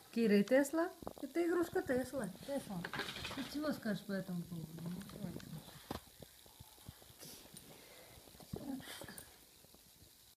Кира и Тесла? Это игрушка Тесла. Тесла. Ты чего скажешь по этому поводу?